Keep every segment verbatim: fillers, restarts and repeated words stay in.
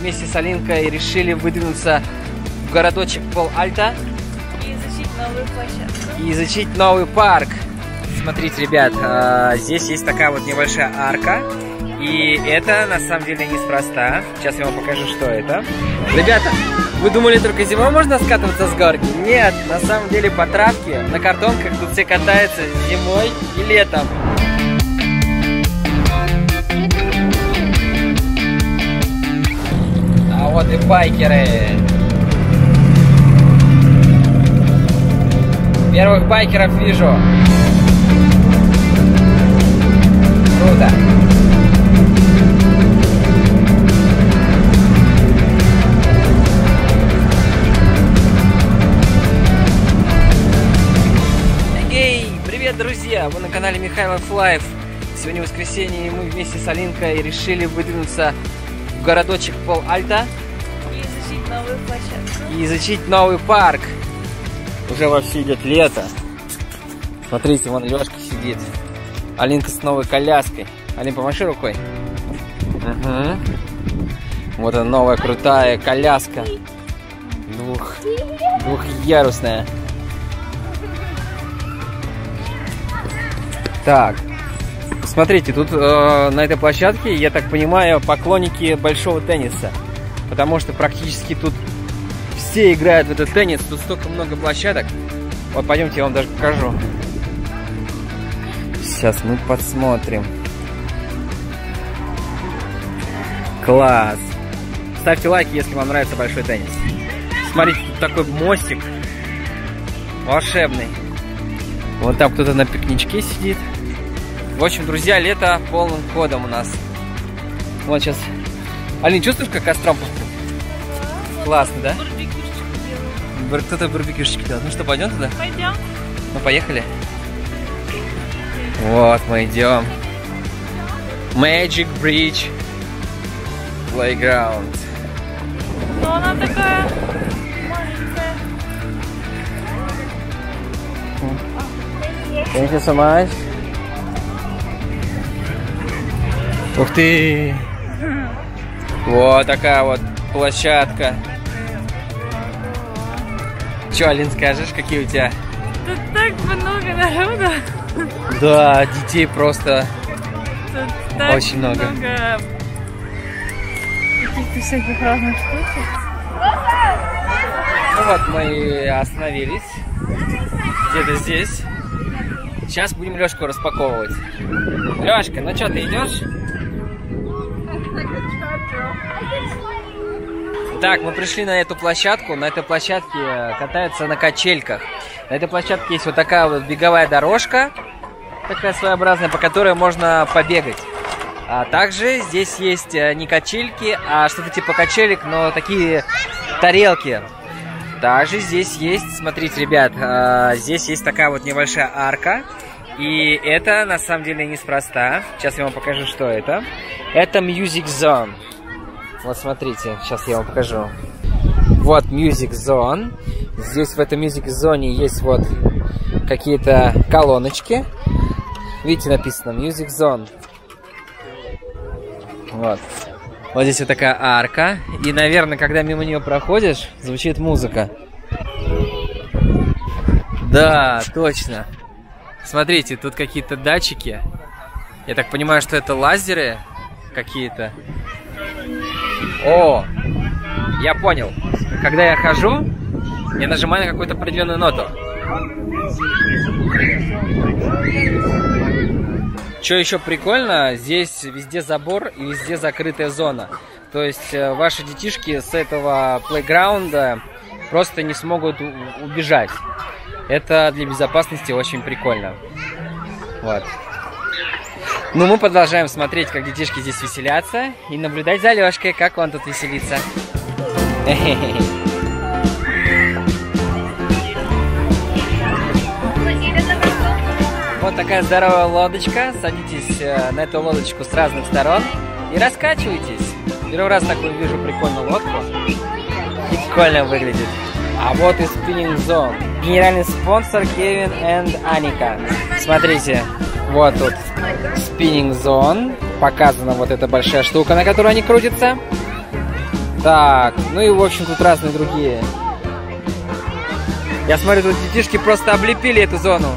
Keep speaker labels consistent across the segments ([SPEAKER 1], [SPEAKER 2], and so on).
[SPEAKER 1] вместе с Алинкой решили выдвинуться в городочек Пол-Альто
[SPEAKER 2] и изучить новую площадку.
[SPEAKER 1] И изучить новый парк. Смотрите, ребят, здесь есть такая вот небольшая арка. И это на самом деле неспроста. Сейчас я вам покажу, что это. Ребята, вы думали, только зимой можно скатываться с горки? Нет, на самом деле по травке, на картонках тут все катаются зимой и летом. А вот и байкеры. Первых байкеров вижу. Круто. Привет, друзья! Вы на канале Михайлов Лайф. Сегодня воскресенье, и мы вместе с Алинкой решили выдвинуться в городочек Пол-Альто
[SPEAKER 2] и изучить новую площадку.
[SPEAKER 1] И изучить новый парк. Уже вообще идет лето. Смотрите, вон Лешка сидит. Алинка с новой коляской. Алин, помаши рукой. Угу. Вот она, новая крутая коляска. Двух... Двухъярусная. Так, смотрите, тут э, на этой площадке, я так понимаю, поклонники большого тенниса. Потому что практически тут все играют в этот теннис. Тут столько много площадок. Вот, пойдемте, я вам даже покажу. Сейчас мы посмотрим. Класс! Ставьте лайки, если вам нравится большой теннис. Смотрите, тут такой мостик волшебный. Вот там кто-то на пикничке сидит. В общем, друзья, лето полным ходом у нас. Вот сейчас. Алин, чувствуешь, как костром? Классно, да? Кто-то барбекюшечки делает. Ну что, пойдем туда?
[SPEAKER 2] Пойдем.
[SPEAKER 1] Ну, поехали. Вот, мы идем. Magic Bridge Playground.
[SPEAKER 2] Но она такая маленькая.
[SPEAKER 1] Thank you so much. Ух ты! Вот такая вот площадка. Че, Алин, скажешь, какие у тебя?
[SPEAKER 2] Тут так много народу.
[SPEAKER 1] Да, детей просто
[SPEAKER 2] Тут так
[SPEAKER 1] очень много.
[SPEAKER 2] много каких-то всяких разных штучек.
[SPEAKER 1] Ну вот, мы остановились. Где-то здесь. Сейчас будем Лешку распаковывать. Лешка, ну что, ты идешь? Так, мы пришли на эту площадку. На этой площадке катаются на качельках. На этой площадке есть вот такая вот беговая дорожка. Такая своеобразная, по которой можно побегать. А также здесь есть не качельки, а что-то типа качелек, но такие тарелки. Также здесь есть, смотрите, ребят, здесь есть такая вот небольшая арка. И это на самом деле неспроста. Сейчас я вам покажу, что это. Это Music Zone. Вот смотрите, сейчас я вам покажу. Вот Music Zone. Здесь в этой Music Zone есть вот какие-то колоночки. Видите, написано Music Zone. Вот. Вот здесь вот такая арка. И, наверное, когда мимо нее проходишь, звучит музыка. Да, точно. Смотрите, тут какие-то датчики. Я так понимаю, что это лазеры какие-то. О, я понял. Когда я хожу, я нажимаю на какую-то определенную ноту. Что еще прикольно, здесь везде забор и везде закрытая зона. То есть ваши детишки с этого плейграунда просто не смогут убежать. Это для безопасности очень прикольно. Вот. Ну, мы продолжаем смотреть, как детишки здесь веселятся, и наблюдать за Лешкой, как он тут веселится. Вот такая здоровая лодочка. Садитесь на эту лодочку с разных сторон и раскачивайтесь. Первый раз такую вижу прикольную лодку. Прикольно выглядит. А вот и Spinning Zone. Генеральный спонсор Кевин и Аника. Смотрите, вот тут Spinning Zone. Показана вот эта большая штука, на которой они крутятся. Так, ну и в общем тут разные другие. Я смотрю, тут детишки просто облепили эту зону.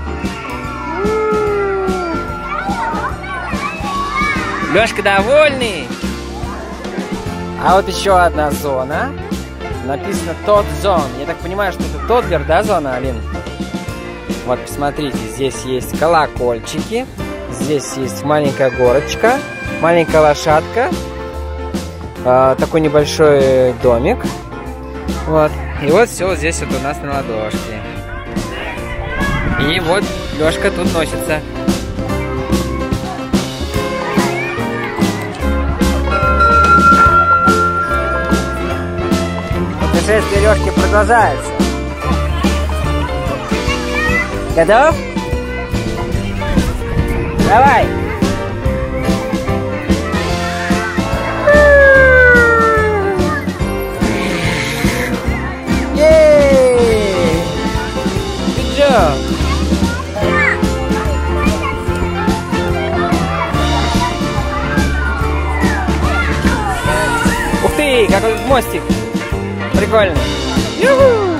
[SPEAKER 1] Лёшка довольный. А вот еще одна зона. Написано тот зон. Я так понимаю, что это Тоддлер, да, зона, Алин? Вот, посмотрите, здесь есть колокольчики. Здесь есть маленькая горочка, маленькая лошадка. Э, такой небольшой домик. Вот. И вот все здесь вот у нас на ладошке. И вот Лёшка тут носится. Путешествие Лёшки продолжается. Готов? Давай! Ей! Good job! Ух ты, какой тут мостик! Прикольно! Ю-ху!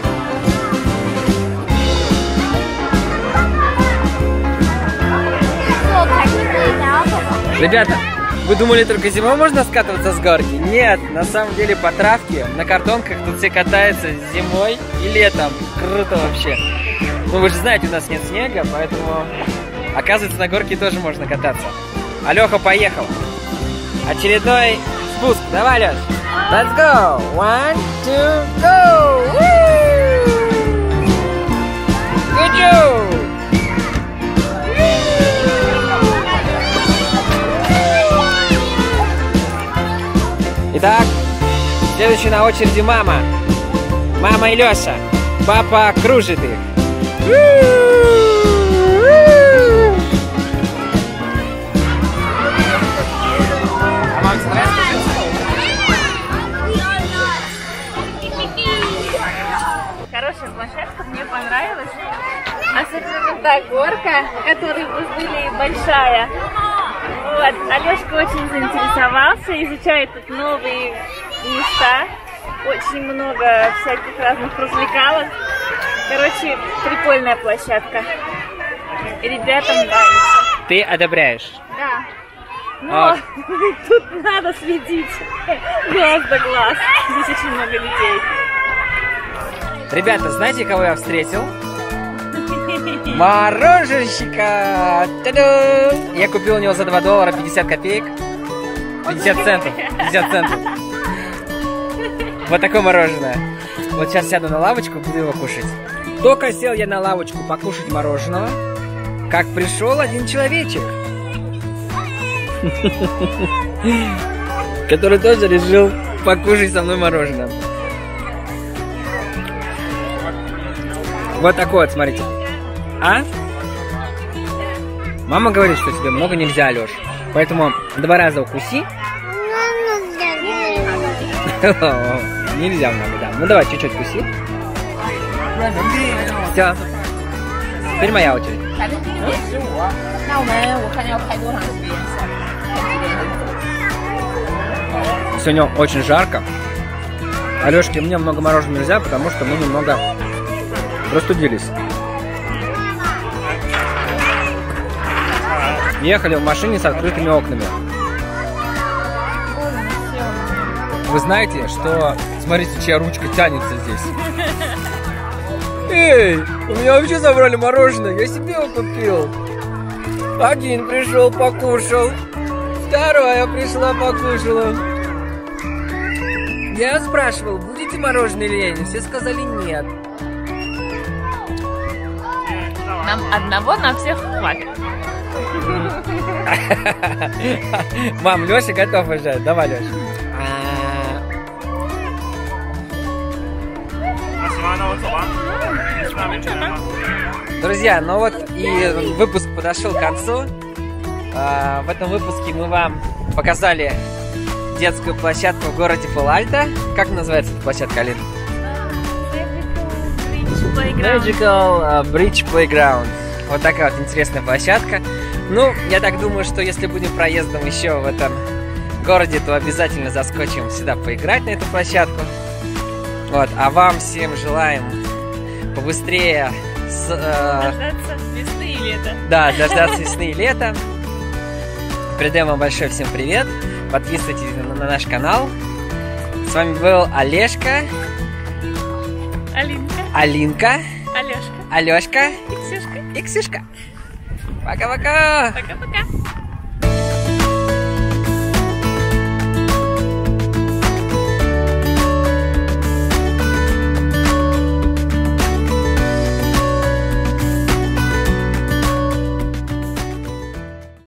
[SPEAKER 1] Ребята, вы думали, только зимой можно скатываться с горки? Нет, на самом деле по травке, на картонках тут все катаются зимой и летом. Круто вообще. Ну вы же знаете, у нас нет снега, поэтому, оказывается, на горке тоже можно кататься. А Леха поехал. Очередной спуск. Давай, Леш. Let's go. One, two, go. Woo! Good job. Итак, следующий на очереди мама. Мама и Леша. Папа кружит их. А вам нравится?
[SPEAKER 2] Хорошая площадка, мне понравилась. Особенно та горка, которая были большая. Вот. Алешка очень заинтересовался, изучает тут новые места. Очень много всяких разных развлекалок. Короче, прикольная площадка. И ребятам нравится.
[SPEAKER 1] Ты одобряешь?
[SPEAKER 2] Да. Но
[SPEAKER 1] А.
[SPEAKER 2] тут надо следить глаз да глаз. Здесь очень много людей.
[SPEAKER 1] Ребята, знаете, кого я встретил? Мороженщика! Та-дам! Я купил у него за два доллара пятьдесят копеек. пятьдесят центов. пятьдесят центов. Вот такое мороженое. Вот сейчас сяду на лавочку, буду его кушать. Только сел я на лавочку покушать мороженого, как пришел один человечек, который тоже решил покушать со мной мороженое. Вот такой вот, смотрите. А? Мама говорит, что тебе много нельзя, Леш. Поэтому два раза укуси. Нельзя много, да. Ну давай, чуть-чуть куси. Все. Теперь моя очередь. Сегодня очень жарко. Алешке, мне много мороженого нельзя, потому что мы немного простудились. Ехали в машине с открытыми окнами. Вы знаете, что... Смотрите, чья ручка тянется здесь. Эй, у меня вообще забрали мороженое, я себе его купил. Один пришел, покушал. Вторая пришла, покушала. Я спрашивал, будете мороженое или нет? Все сказали нет.
[SPEAKER 2] Нам одного на всех хватит.
[SPEAKER 1] Мам, Леша готов уже. Давай, Леша. Друзья, ну вот и выпуск подошел к концу. В этом выпуске мы вам показали детскую площадку в городе Пал-Альто. Как называется эта площадка, Алина? Magical Bridge Playground. Вот такая вот интересная площадка. Ну, я так думаю, что если будем проездом еще в этом в городе, то обязательно заскочим сюда поиграть на эту площадку. Вот, а вам всем желаем побыстрее с, э...
[SPEAKER 2] дождаться весны и лета.
[SPEAKER 1] Да, дождаться весны и лета. Передаем вам большой всем привет. Подписывайтесь на, на наш канал. С вами был Олежка,
[SPEAKER 2] Алинка,
[SPEAKER 1] Алинка,
[SPEAKER 2] Алешка,
[SPEAKER 1] Алешка
[SPEAKER 2] и Ксюшка.
[SPEAKER 1] и Ксюшка. Пока-пока!
[SPEAKER 2] Пока-пока.